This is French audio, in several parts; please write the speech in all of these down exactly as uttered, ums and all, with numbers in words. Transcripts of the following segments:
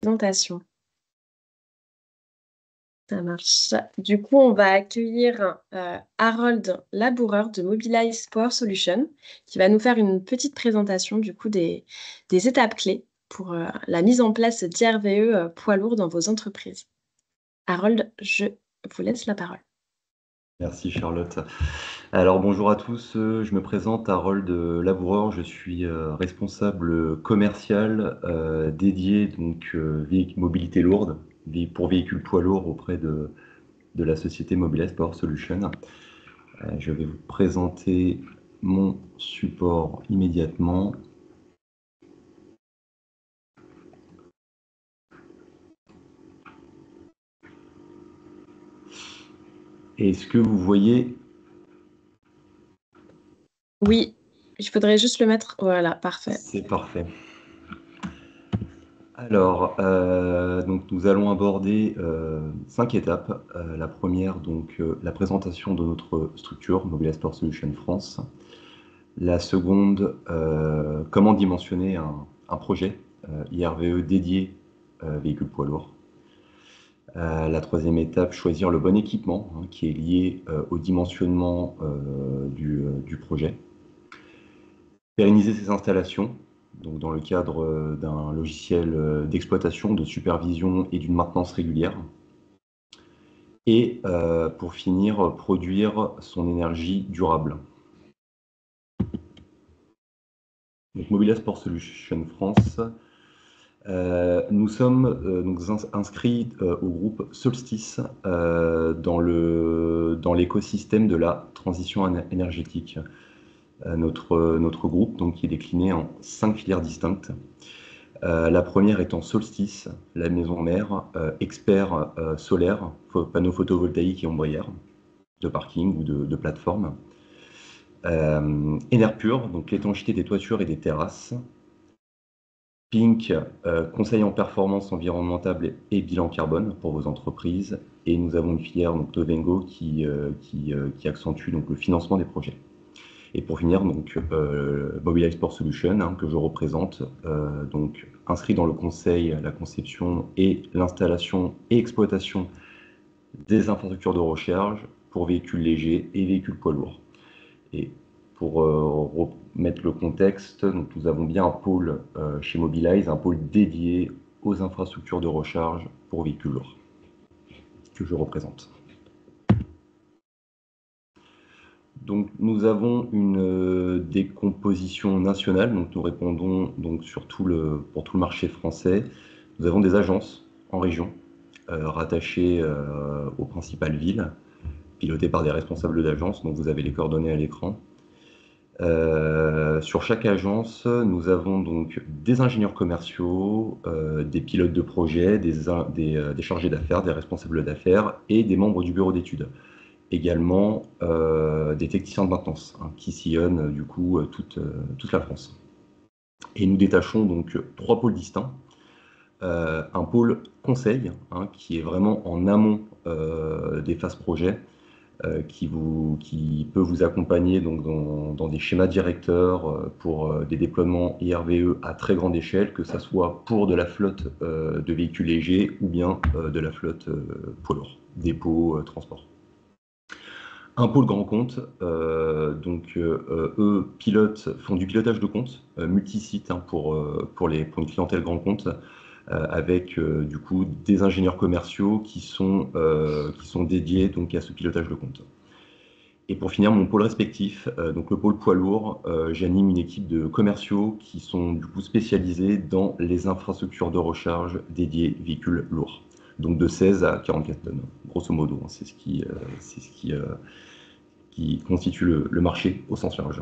présentation. Ça marche. Du coup, on va accueillir, heu, Harold Laboureur de Mobilize Power Solutions, qui va nous faire une petite présentation du coup des des étapes clés pour, heu, la mise en place d'I R V E, heu, poids lourds dans vos entreprises. Harold, je vous laisse la parole. Merci Charlotte. Alors bonjour à tous, euh, je me présente Harold euh, Laboureur, je suis euh, responsable commercial euh, dédié donc euh, véhic- mobilité lourde vé- pour véhicules poids lourds auprès de, de la société Mobilize Power Solutions. Euh, je vais vous présenter mon support immédiatement. Est-ce que vous voyez? Oui, il faudrait juste le mettre voilà, parfait. C'est parfait. Alors, euh, donc nous allons aborder euh, cinq étapes. Euh, la première, donc euh, la présentation de notre structure, Mobilize Power Solutions France. La seconde, euh, comment dimensionner un, un projet euh, I R V E dédié euh, véhicule poids lourd. Euh, la troisième étape, choisir le bon équipement hein, qui est lié euh, au dimensionnement euh, du, euh, du projet. Pérenniser ces installations, donc dans le cadre euh, d'un logiciel euh, d'exploitation, de supervision et d'une maintenance régulière. Et euh, pour finir, produire son énergie durable. Donc Mobilize Sport Solutions France, euh, nous sommes euh, donc inscrits euh, au groupe Solstice euh, dans le, dans l'écosystème de la transition énergétique. Euh, notre, notre groupe donc, qui est décliné en cinq filières distinctes. Euh, la première étant Solstice, la maison mère, euh, expert euh, solaire, panneaux photovoltaïques et ombrières, de parking ou de, de plateforme. Euh, Enerpur, donc l'étanchéité des toitures et des terrasses. Pink, euh, conseil en performance environnementale et bilan carbone pour vos entreprises. Et nous avons une filière, donc Tovengo, qui, euh, qui, euh, qui accentue donc, le financement des projets. Et pour finir, donc, euh, Mobilize Sport Solutions, hein, que je représente, euh, donc inscrit dans le conseil, la conception et l'installation et exploitation des infrastructures de recharge pour véhicules légers et véhicules poids lourds. Et pour euh, remettre le contexte, donc, nous avons bien un pôle euh, chez Mobilize, un pôle dédié aux infrastructures de recharge pour véhicules lourds, que je représente. Donc, nous avons une euh, décomposition nationale, donc nous répondons donc sur tout le, pour tout le marché français. Nous avons des agences en région, euh, rattachées euh, aux principales villes, pilotées par des responsables d'agence, donc vous avez les coordonnées à l'écran. Euh, sur chaque agence, nous avons donc des ingénieurs commerciaux, euh, des pilotes de projet, des, des, euh, des chargés d'affaires, des responsables d'affaires et des membres du bureau d'études. Également euh, des techniciens de maintenance hein, qui sillonnent euh, du coup euh, toute, euh, toute la France. Et nous détachons donc trois pôles distincts. Euh, un pôle conseil hein, qui est vraiment en amont euh, des phases projet, euh, qui, vous, qui peut vous accompagner donc, dans, dans des schémas directeurs euh, pour euh, des déploiements I R V E à très grande échelle, que ce soit pour de la flotte euh, de véhicules légers ou bien euh, de la flotte euh, poids lourd, dépôt, euh, transport. Un pôle grand compte, euh, donc euh, eux pilotent, font du pilotage de compte, euh, multi-site hein, pour, euh, pour, les, pour une clientèle grand compte, euh, avec euh, du coup des ingénieurs commerciaux qui sont, euh, qui sont dédiés donc, à ce pilotage de compte. Et pour finir, mon pôle respectif, euh, donc le pôle poids lourd, euh, j'anime une équipe de commerciaux qui sont du coup spécialisés dans les infrastructures de recharge dédiées véhicules lourds, donc de seize à quarante-quatre tonnes, grosso modo. Hein, c'est ce qui, euh, c'est ce qui, euh, qui constitue le, le marché au sens large.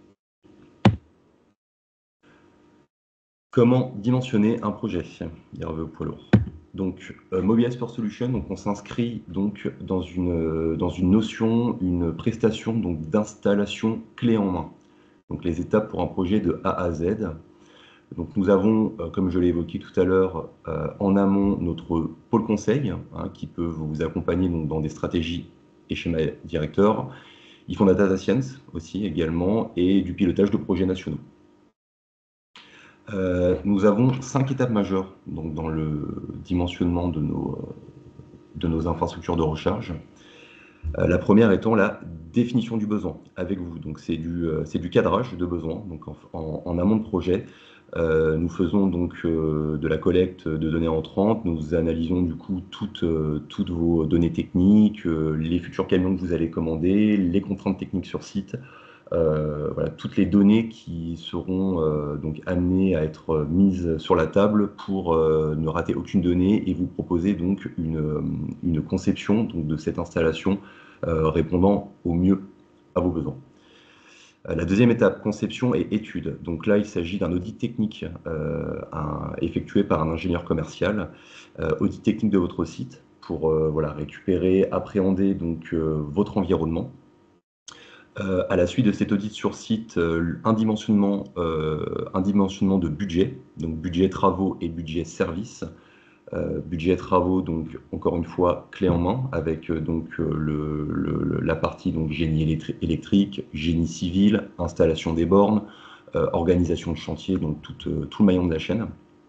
Comment dimensionner un projet I R V E poids lourd? Donc, euh, Mobilize Sport Solutions, donc on s'inscrit donc dans une, dans une notion, une prestation donc d'installation clé en main. Donc, les étapes pour un projet de A à Z. Donc, nous avons, euh, comme je l'ai évoqué tout à l'heure, euh, en amont notre pôle conseil hein, qui peut vous accompagner donc, dans des stratégies et schémas directeurs. Ils font de la data science aussi également et du pilotage de projets nationaux. Euh, nous avons cinq étapes majeures donc, dans le dimensionnement de nos, de nos infrastructures de recharge. Euh, la première étant la définition du besoin avec vous. Donc c'est du, euh, c'est du cadrage de besoin. Donc en, en, en amont de projet, euh, nous faisons donc euh, de la collecte de données entrantes. Nous analysons du coup toutes, euh, toutes vos données techniques, euh, les futurs camions que vous allez commander, les contraintes techniques sur site. Euh, voilà, toutes les données qui seront euh, donc amenées à être mises sur la table pour euh, ne rater aucune donnée et vous proposer donc une, une conception donc, de cette installation euh, répondant au mieux à vos besoins. Euh, la deuxième étape, conception et étude. Donc là, il s'agit d'un audit technique euh, un, effectué par un ingénieur commercial, euh, audit technique de votre site pour euh, voilà, récupérer, appréhender donc, euh, votre environnement. Euh, à la suite de cet audit sur site, euh, un, dimensionnement, euh, un dimensionnement de budget, donc budget travaux et budget service. Euh, budget travaux, donc encore une fois, clé en main, avec euh, donc, euh, le, le, la partie donc, génie électri électrique, génie civil, installation des bornes, euh, organisation de chantier, donc tout, euh, tout le maillon de la chaîne.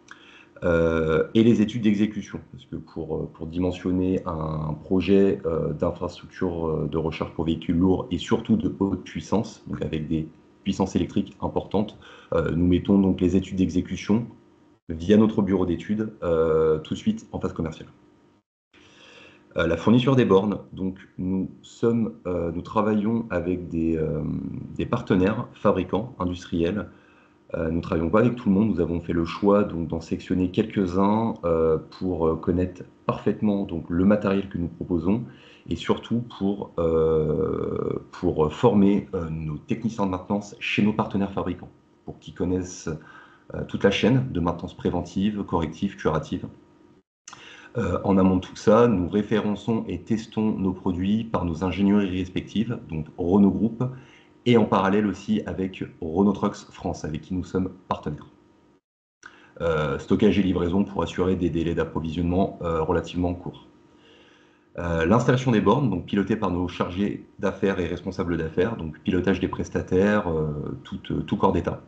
Euh, et les études d'exécution, parce que pour, pour dimensionner un projet euh, d'infrastructure de recharge pour véhicules lourds et surtout de haute puissance, donc avec des puissances électriques importantes, euh, nous mettons donc les études d'exécution via notre bureau d'études euh, tout de suite en phase commerciale. Euh, la fourniture des bornes, donc nous, sommes, euh, nous travaillons avec des, euh, des partenaires fabricants industriels. Euh, nous ne travaillons pas avec tout le monde, nous avons fait le choix d'en sectionner quelques-uns euh, pour connaître parfaitement donc, le matériel que nous proposons et surtout pour, euh, pour former euh, nos techniciens de maintenance chez nos partenaires fabricants, pour qu'ils connaissent euh, toute la chaîne de maintenance préventive, corrective, curative. Euh, en amont de tout ça, nous référençons et testons nos produits par nos ingénieries respectives, donc Renault Group, et en parallèle aussi avec Renault Trucks France, avec qui nous sommes partenaires. Euh, stockage et livraison pour assurer des délais d'approvisionnement euh, relativement courts. Euh, L'installation des bornes, donc pilotée par nos chargés d'affaires et responsables d'affaires, donc pilotage des prestataires, euh, tout, euh, tout corps d'État.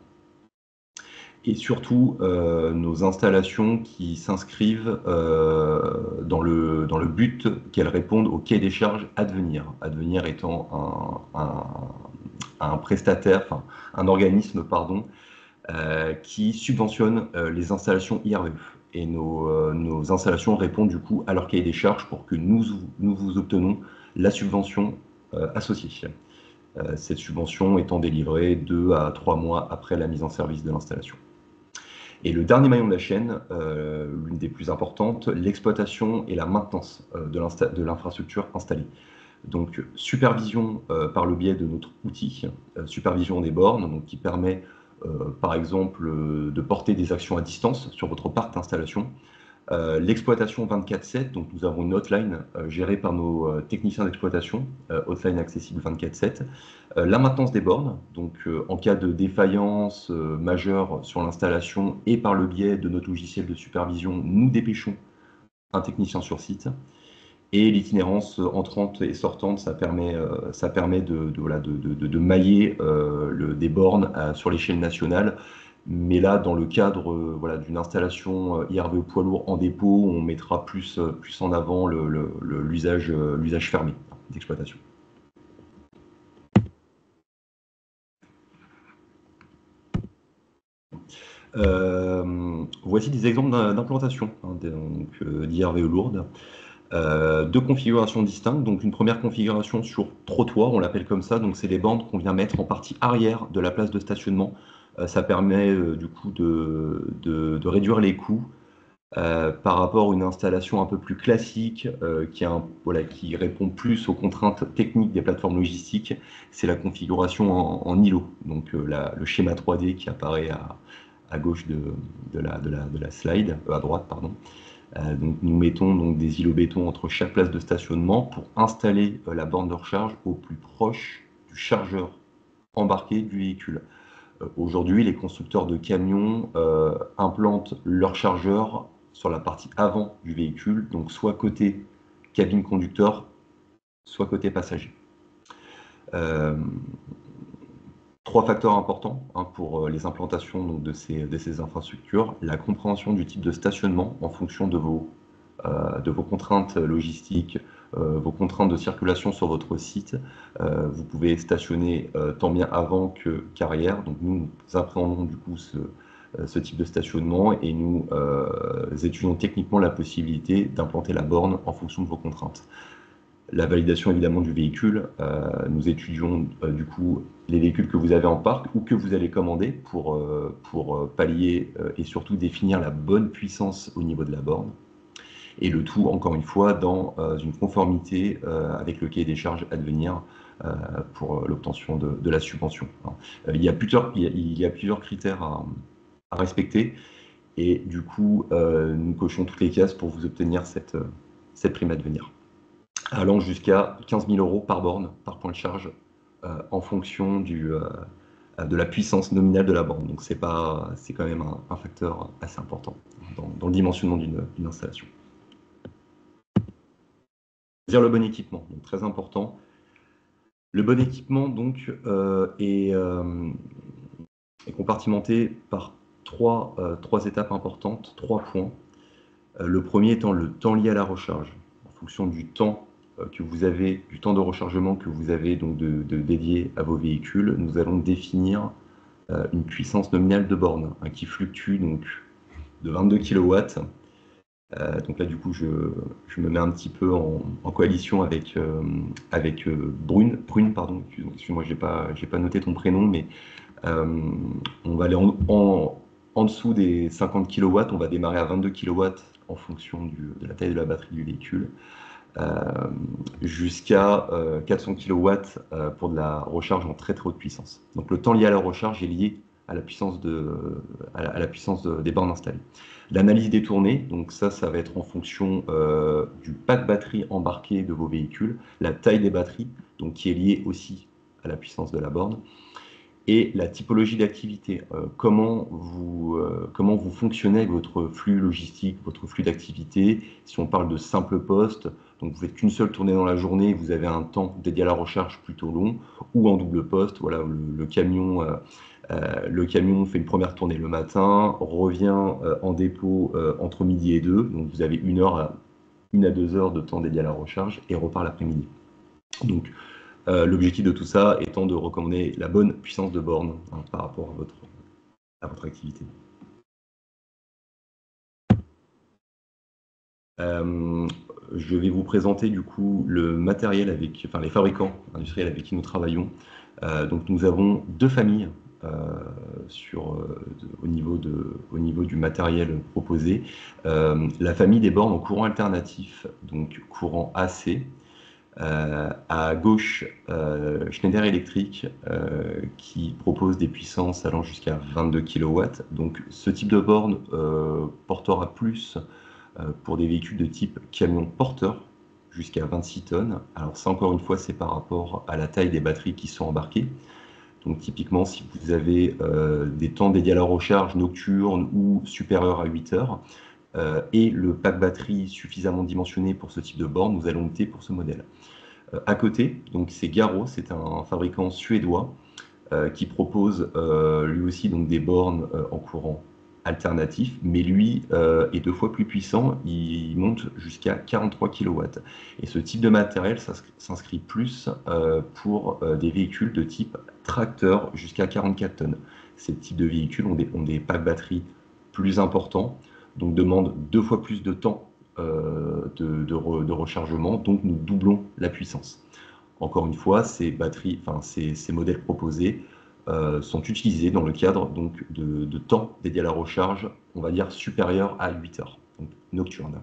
Et surtout euh, nos installations qui s'inscrivent euh, dans, le, dans le but qu'elles répondent au cahier des charges Advenir. Advenir étant un, un, un prestataire, enfin un organisme, pardon, euh, qui subventionne euh, les installations I R V E. Et nos, euh, nos installations répondent du coup à leur cahier des charges pour que nous, nous vous obtenons la subvention euh, associée. Euh, cette subvention étant délivrée deux à trois mois après la mise en service de l'installation. Et le dernier maillon de la chaîne, euh, l'une des plus importantes, l'exploitation et la maintenance euh, de l'infrastructure installée. Donc supervision euh, par le biais de notre outil, euh, supervision des bornes, donc, qui permet euh, par exemple euh, de porter des actions à distance sur votre parc d'installation. Euh, L'exploitation vingt-quatre sept, donc nous avons une hotline euh, gérée par nos euh, techniciens d'exploitation, euh, hotline accessible vingt-quatre sept. Euh, la maintenance des bornes, donc euh, en cas de défaillance euh, majeure sur l'installation et par le biais de notre logiciel de supervision, nous dépêchons un technicien sur site. Et l'itinérance entrante et sortante, ça permet, euh, ça permet de, de, voilà, de, de, de mailler euh, le, des bornes à, sur l'échelle nationale. Mais là, dans le cadre euh, voilà, d'une installation euh, I R V E poids lourd en dépôt, on mettra plus, plus en avant l'usage le, le, fermé d'exploitation. Euh, voici des exemples d'implantation hein, euh, d'I R V E lourde. Euh, deux configurations distinctes. Donc une première configuration sur trottoir, on l'appelle comme ça. Donc c'est les bandes qu'on vient mettre en partie arrière de la place de stationnement. Euh, ça permet euh, du coup de, de, de réduire les coûts euh, par rapport à une installation un peu plus classique euh, qui, a un, voilà, qui répond plus aux contraintes techniques des plateformes logistiques. C'est la configuration en, en îlot. Donc euh, la, le schéma trois D qui apparaît à, à gauche de, de, la, de, la, de la slide, euh, à droite pardon. Euh, donc nous mettons donc des îlots béton entre chaque place de stationnement pour installer euh, la borne de recharge au plus proche du chargeur embarqué du véhicule. Euh, Aujourd'hui, les constructeurs de camions euh, implantent leur chargeur sur la partie avant du véhicule, donc soit côté cabine conducteur, soit côté passager. Euh, trois facteurs importants hein, pour les implantations donc, de, ces, de ces infrastructures. La compréhension du type de stationnement en fonction de vos, euh, de vos contraintes logistiques, euh, vos contraintes de circulation sur votre site. Euh, vous pouvez stationner euh, tant bien avant que qu'arrière. Donc nous, nous appréhendons du coup ce, ce type de stationnement et nous euh, étudions techniquement la possibilité d'implanter la borne en fonction de vos contraintes. La validation évidemment du véhicule, euh, nous étudions euh, du coup les véhicules que vous avez en parc ou que vous allez commander pour, euh, pour pallier euh, et surtout définir la bonne puissance au niveau de la borne. Et le tout, encore une fois, dans euh, une conformité euh, avec le cahier des charges à devenir euh, pour l'obtention de, de la subvention. Euh, il, y a plusieurs, il, y a, il y a plusieurs critères à, à respecter et du coup, euh, nous cochons toutes les cases pour vous obtenir cette, cette prime à devenir, allant jusqu'à quinze mille euros par borne, par point de charge, euh, en fonction du, euh, de la puissance nominale de la borne. Donc c'est pas, c'est quand même un, un facteur assez important dans, dans le dimensionnement d'une installation. Dire le bon équipement, donc très important. Le bon équipement donc euh, est, euh, est compartimenté par trois, euh, trois étapes importantes, trois points. Euh, le premier étant le temps lié à la recharge, en fonction du temps euh, que vous avez, du temps de rechargement que vous avez donc de, de dédié à vos véhicules. Nous allons définir euh, une puissance nominale de borne hein, qui fluctue donc de vingt-deux kilowatts. Euh, donc là, du coup, je, je me mets un petit peu en, en coalition avec, euh, avec euh, Brune, Prune, pardon, excuse-moi, j'ai pas, j'ai pas noté ton prénom, mais euh, on va aller en, en, en dessous des cinquante kilowatts, on va démarrer à vingt-deux kilowatts en fonction du, de la taille de la batterie du véhicule, euh, jusqu'à euh, quatre cents kilowatts euh, pour de la recharge en très très haute puissance. Donc le temps lié à la recharge est lié à la puissance, de, à la, à la puissance de, des bornes installées. L'analyse des tournées, donc ça, ça va être en fonction euh, du pack batterie embarqué de vos véhicules, la taille des batteries, donc qui est liée aussi à la puissance de la borne, et la typologie d'activité, euh, comment, vous, euh, comment vous fonctionnez avec votre flux logistique, votre flux d'activité. Si on parle de simple poste, donc vous faites qu'une seule tournée dans la journée, vous avez un temps dédié à la recharge plutôt long, ou en double poste, voilà, le, le camion... Euh, Euh, le camion fait une première tournée le matin, revient euh, en dépôt euh, entre midi et deux, donc vous avez une heure à, une à deux heures de temps dédié à la recharge et repart l'après-midi. Donc euh, l'objectif de tout ça étant de recommander la bonne puissance de borne hein, par rapport à votre, à votre activité. Euh, je vais vous présenter du coup le matériel avec, enfin les fabricants industriels avec qui nous travaillons. Euh, donc nous avons deux familles euh, sur, euh, de, au, niveau de, au niveau du matériel proposé. Euh, la famille des bornes en courant alternatif, donc courant A C. Euh, à gauche, euh, Schneider Electric euh, qui propose des puissances allant jusqu'à vingt-deux kilowatts. Donc ce type de borne euh, portera plus euh, pour des véhicules de type camion porteur jusqu'à vingt-six tonnes. Alors ça encore une fois c'est par rapport à la taille des batteries qui sont embarquées. Donc typiquement si vous avez euh, des temps dédiés à la recharge nocturne ou supérieurs à huit heures euh, et le pack batterie suffisamment dimensionné pour ce type de borne, nous allons opter pour ce modèle. Euh, à côté, donc c'est Garo, c'est un fabricant suédois euh, qui propose euh, lui aussi donc des bornes euh, en courant alternatif, mais lui euh, est deux fois plus puissant, il monte jusqu'à quarante-trois kilowatts. Et ce type de matériel s'inscrit plus euh, pour euh, des véhicules de type tracteur jusqu'à quarante-quatre tonnes. Ces types de véhicules ont des, ont des packs batteries plus importants, donc demandent deux fois plus de temps euh, de, de, re, de rechargement, donc nous doublons la puissance. Encore une fois, ces batteries, enfin ces, ces modèles proposés euh, sont utilisés dans le cadre donc, de, de temps dédié à la recharge, on va dire supérieur à huit heures, donc nocturne.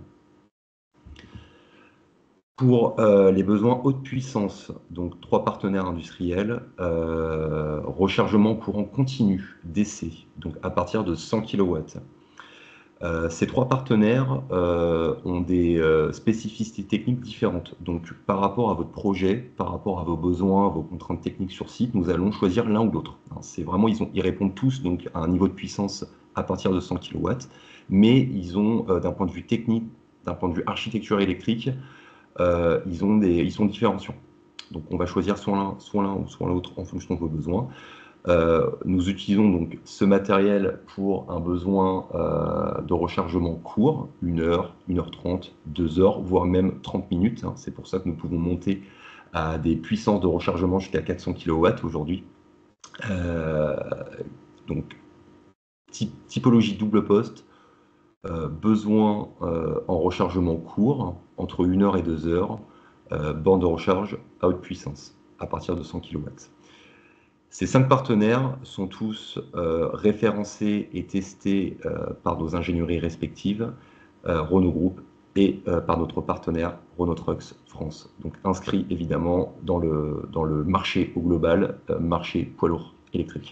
Pour euh, les besoins haute puissance, donc trois partenaires industriels, euh, rechargement courant continu, D C, donc à partir de cent kilowatts. Euh, ces trois partenaires euh, ont des euh, spécificités techniques différentes. Donc, par rapport à votre projet, par rapport à vos besoins, à vos contraintes techniques sur site, nous allons choisir l'un ou l'autre. C'est vraiment, ils, ont, ils répondent tous donc, à un niveau de puissance à partir de cent kilowatts, mais ils ont, euh, d'un point de vue technique, d'un point de vue architecture électrique, euh, ils, ont des, ils sont différenciants. Donc, on va choisir soit l'un soit l'un ou soit l'autre en fonction de vos besoins. Euh, nous utilisons donc ce matériel pour un besoin euh, de rechargement court, une heure, une heure trente, deux heures, voire même trente minutes. Hein. C'est pour ça que nous pouvons monter à des puissances de rechargement jusqu'à quatre cents kilowatts aujourd'hui. Euh, donc, typologie double poste, euh, besoin euh, en rechargement court, entre une heure et deux heures, euh, borne de recharge à haute puissance, à partir de cent kilowatts. Ces cinq partenaires sont tous euh, référencés et testés euh, par nos ingénieries respectives, euh, Renault Group, et euh, par notre partenaire Renault Trucks France. Donc inscrit évidemment dans le, dans le marché au global, euh, marché poids lourd électrique.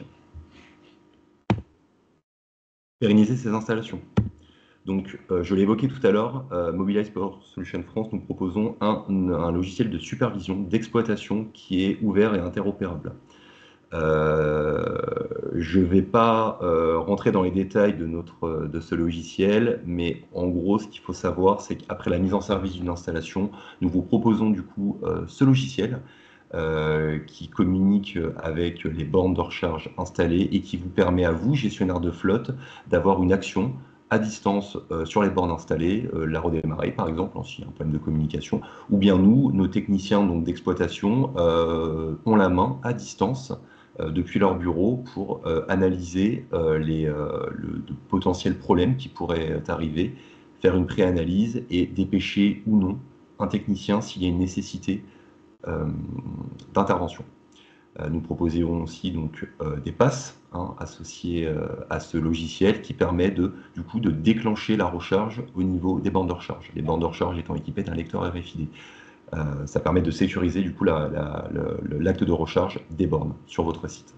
Pérenniser ces installations. Donc, euh, je l'ai évoqué tout à l'heure, euh, Mobilize Power Solutions France, nous proposons un, un logiciel de supervision, d'exploitation qui est ouvert et interopérable. Euh, je ne vais pas euh, rentrer dans les détails de, notre, de ce logiciel, mais en gros, ce qu'il faut savoir, c'est qu'après la mise en service d'une installation, nous vous proposons du coup euh, ce logiciel euh, qui communique avec les bornes de recharge installées et qui vous permet à vous, gestionnaire de flotte, d'avoir une action à distance euh, sur les bornes installées, euh, la redémarrer par exemple, s'il y a un problème de communication, ou bien nous, nos techniciens donc d'exploitation, euh, ont la main à distance euh, depuis leur bureau pour euh, analyser euh, les euh, le, de potentiels problèmes qui pourraient arriver, faire une pré-analyse et dépêcher ou non un technicien s'il y a une nécessité euh, d'intervention. Euh, nous proposerons aussi donc euh, des passes hein, associées euh, à ce logiciel qui permet de, du coup, de déclencher la recharge au niveau des bandes de recharge. Les bandes de recharge étant équipées d'un lecteur R F I D. Euh, ça permet de sécuriser du coup la, la, le, l'acte de recharge des bornes sur votre site.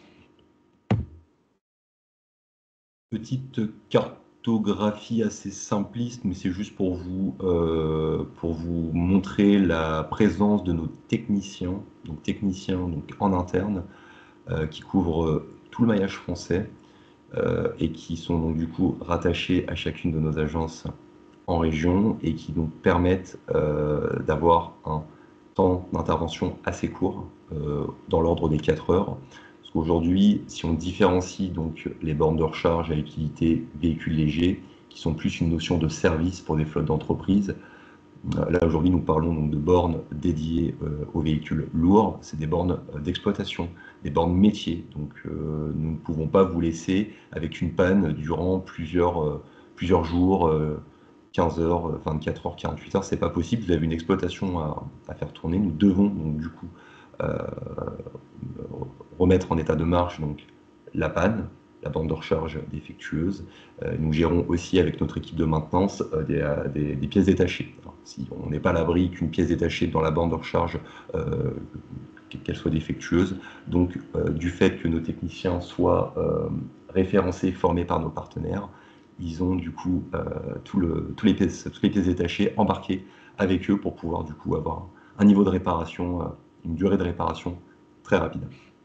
Petite cartographie assez simpliste, mais c'est juste pour vous, euh, pour vous montrer la présence de nos techniciens, donc techniciens donc en interne, euh, qui couvrent tout le maillage français euh, et qui sont donc du coup rattachés à chacune de nos agences en région et qui nous permettent euh, d'avoir un temps d'intervention assez court, euh, dans l'ordre des quatre heures. Parce qu'aujourd'hui, si on différencie donc les bornes de recharge à utilité véhicules légers, qui sont plus une notion de service pour des flottes d'entreprise, là aujourd'hui nous parlons donc de bornes dédiées euh, aux véhicules lourds, c'est des bornes euh, d'exploitation, des bornes métiers. Donc euh, nous ne pouvons pas vous laisser avec une panne durant plusieurs, euh, plusieurs jours, euh, quinze heures, vingt-quatre heures, quarante-huit heures, c'est pas possible. Vous avez une exploitation à, à faire tourner. Nous devons donc du coup euh, remettre en état de marche donc la panne, la bande de recharge défectueuse. Euh, nous gérons aussi avec notre équipe de maintenance euh, des, euh, des, des pièces détachées. Alors, si on n'est pas à l'abri qu'une pièce détachée dans la bande de recharge euh, qu'elle soit défectueuse. Donc, euh, du fait que nos techniciens soient euh, référencés, formés par nos partenaires, ils ont du coup euh, tout le, tous les pièces, toutes les pièces détachées embarquées avec eux pour pouvoir du coup avoir un niveau de réparation, euh, une durée de réparation très rapide.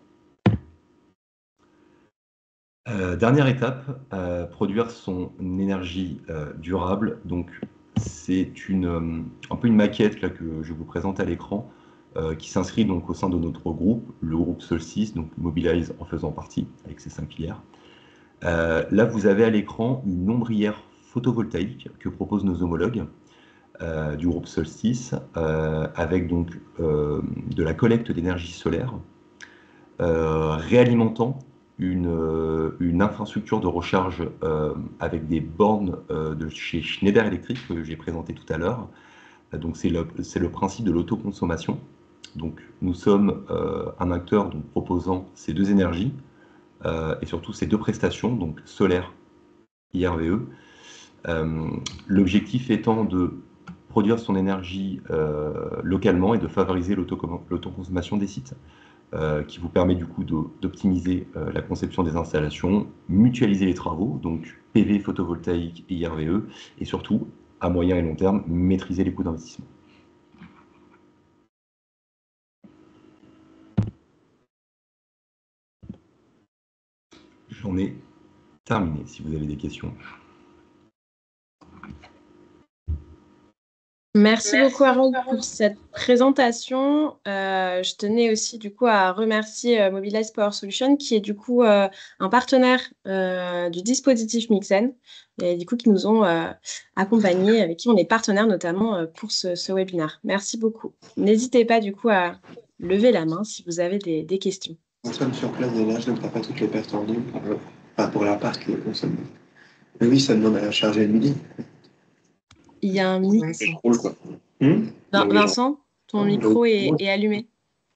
Euh, dernière étape, euh, produire son énergie euh, durable. Donc, c'est une, euh, un peu une maquette là, que je vous présente à l'écran, euh, qui s'inscrit donc au sein de notre groupe, le groupe Solstice, donc Mobilize en faisant partie, avec ses cinq piliers. Euh, là, vous avez à l'écran une ombrière photovoltaïque que proposent nos homologues euh, du groupe Solstice, euh, avec donc euh, de la collecte d'énergie solaire, euh, réalimentant une, euh, une infrastructure de recharge euh, avec des bornes euh, de chez Schneider Electric que j'ai présenté tout à l'heure. Donc c'est le, c'est le principe de l'autoconsommation. Donc nous sommes euh, un acteur donc, proposant ces deux énergies euh, et surtout ces deux prestations, donc solaire I R V E. Euh, L'objectif étant de produire son énergie euh, localement et de favoriser l'autoconsommation des sites. Euh, qui vous permet du coup d'optimiser euh, la conception des installations, mutualiser les travaux, donc P V photovoltaïque et I R V E, et surtout, à moyen et long terme, maîtriser les coûts d'investissement. J'en ai terminé, si vous avez des questions. Merci beaucoup Harold pour cette présentation. Euh, je tenais aussi du coup à remercier euh, Mobilize Power Solutions qui est du coup euh, un partenaire euh, du dispositif Mixen et du coup qui nous ont euh, accompagnés, avec qui on est partenaire notamment euh, pour ce, ce webinaire. Merci beaucoup. N'hésitez pas du coup à lever la main si vous avez des, des questions. On consomme sur place des neiges, donc t'as pas toutes les pertes en ligne, pour, enfin, pour l'appart qui les consomme. Mais oui, ça demande à charger le midi. Il y a un mix. Je roule, quoi. Hum Vin- Vincent, ton micro est, est allumé.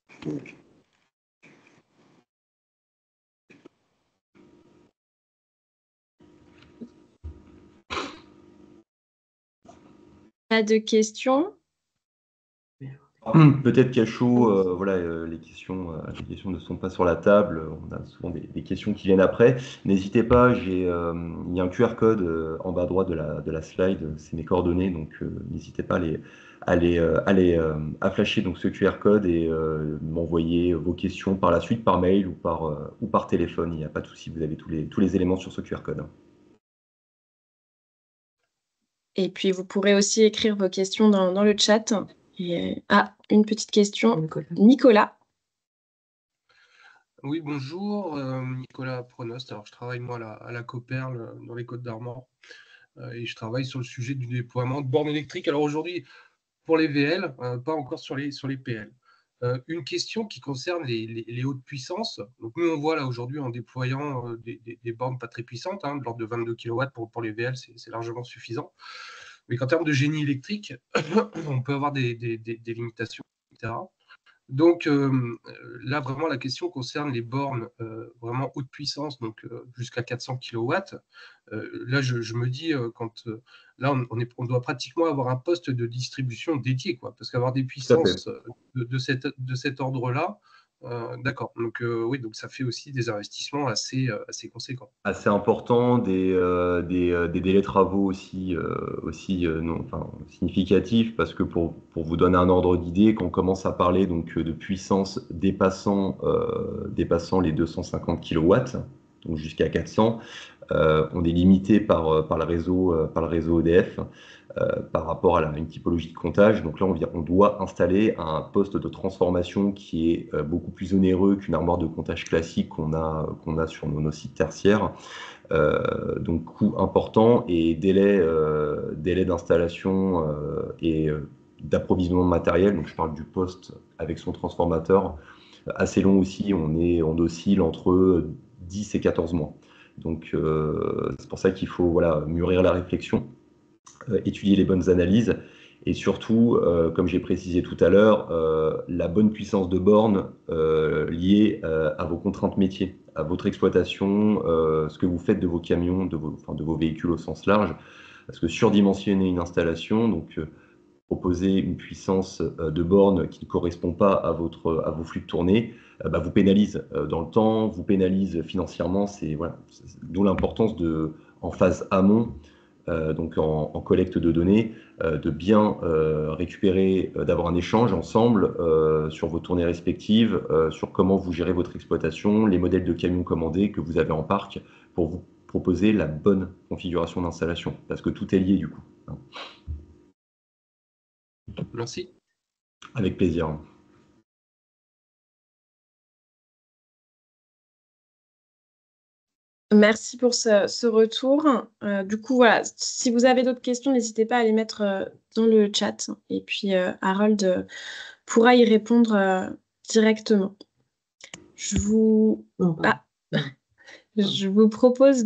Pas de questions? Peut-être qu'à chaud, euh, voilà, euh, les questions, euh, les questions ne sont pas sur la table. On a souvent des, des questions qui viennent après. N'hésitez pas, j'ai, euh, il y a un Q R code euh, en bas à droite de la, de la slide. C'est mes coordonnées, donc euh, n'hésitez pas à les, à les, euh, à les, euh, à flasher donc ce Q R code et euh, m'envoyer vos questions par la suite par mail ou par, euh, ou par téléphone. Il n'y a pas de souci, vous avez tous les, tous les éléments sur ce Q R code. Et puis vous pourrez aussi écrire vos questions dans, dans le chat. Et, ah, une petite question. Nicolas. Nicolas. Oui, bonjour, euh, Nicolas Pronost. Alors, je travaille moi à la, à la Coperle dans les Côtes d'Armor euh, et je travaille sur le sujet du déploiement de bornes électriques. Alors aujourd'hui, pour les V L, euh, pas encore sur les, sur les P L. Euh, une question qui concerne les, les, les hautes puissances. Donc nous, on voit là aujourd'hui en déployant euh, des, des, des bornes pas très puissantes, hein, de l'ordre de vingt-deux kilowatts pour, pour les V L, c'est largement suffisant. Mais qu'en termes de génie électrique, on peut avoir des, des, des, des limitations, et cetera. Donc euh, là, vraiment, la question concerne les bornes euh, vraiment haute puissance, donc euh, jusqu'à quatre cents kilowatts. Euh, là, je, je me dis, euh, quand euh, là, on, on, est, on doit pratiquement avoir un poste de distribution dédié, quoi, parce qu'avoir des puissances de, de, cette, de cet ordre-là, euh, d'accord. Donc euh, oui, donc ça fait aussi des investissements assez, euh, assez conséquents. Assez important, des, euh, des, euh, des délais de travaux aussi, euh, aussi euh, non, enfin, significatifs, parce que pour, pour vous donner un ordre d'idée, quand on commence à parler donc, de puissance dépassant, euh, dépassant les deux cent cinquante kilowatts, donc jusqu'à quatre cents, euh, on est limité par, par, le, réseau, euh, par le réseau E D F. Euh, par rapport à la, une typologie de comptage. Donc là, on, vient, on doit installer un poste de transformation qui est euh, beaucoup plus onéreux qu'une armoire de comptage classique qu'on a, qu'on a sur nos, nos sites tertiaires. Euh, donc coût important et délai, euh, délai d'installation euh, et euh, d'approvisionnement de matériel. Donc je parle du poste avec son transformateur. Assez long aussi, on, est, on oscille entre dix et quatorze mois. Donc euh, c'est pour ça qu'il faut voilà, mûrir la réflexion. Euh, étudier les bonnes analyses et surtout, euh, comme j'ai précisé tout à l'heure, euh, la bonne puissance de borne euh, liée euh, à vos contraintes métiers, à votre exploitation, euh, ce que vous faites de vos camions, de vos, enfin, de vos véhicules au sens large, parce que surdimensionner une installation, donc euh, proposer une puissance euh, de borne qui ne correspond pas à, votre, à vos flux de tournée, euh, bah, vous pénalise euh, dans le temps, vous pénalise financièrement, c'est voilà, d'où l'importance de, en phase amont, Euh, donc en, en collecte de données, euh, de bien euh, récupérer, euh, d'avoir un échange ensemble euh, sur vos tournées respectives, euh, sur comment vous gérez votre exploitation, les modèles de camions commandés que vous avez en parc pour vous proposer la bonne configuration d'installation, parce que tout est lié du coup. Merci. Avec plaisir. Merci pour ce, ce retour. Euh, du coup, voilà, si vous avez d'autres questions, n'hésitez pas à les mettre euh, dans le chat. Et puis, euh, Harold euh, pourra y répondre euh, directement. Je vous... Ah. Je vous propose